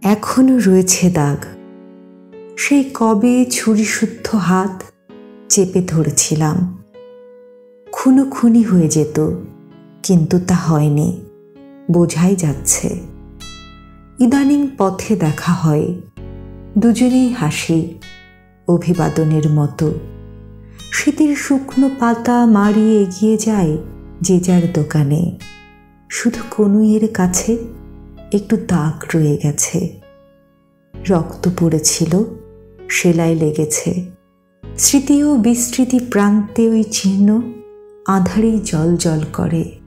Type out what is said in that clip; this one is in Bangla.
এখনো রয়েছে দাগ। সেই কবে ছুরিসুদ্ধ হাত চেপে ধরেছিলাম। খুনোখুনি হয়ে যেত, কিন্তু তা হয়নি, বোঝাই যাচ্ছে। ইদানিং পথে দেখা হয়, দুজনেই হাসি, অভিবাদনের মতো। শীতের শুকনো পাতা মারিয়ে এগিয়ে যায় যে যার দোকানে। শুধু কনুইয়ের কাছে একটু দাগ রয়ে গেছে। রক্ত পড়েছিল, সেলাই লেগেছে। স্মৃতি ও বিস্মৃতি প্রান্তে ওই চিহ্ন আঁধারেই জল জল করে।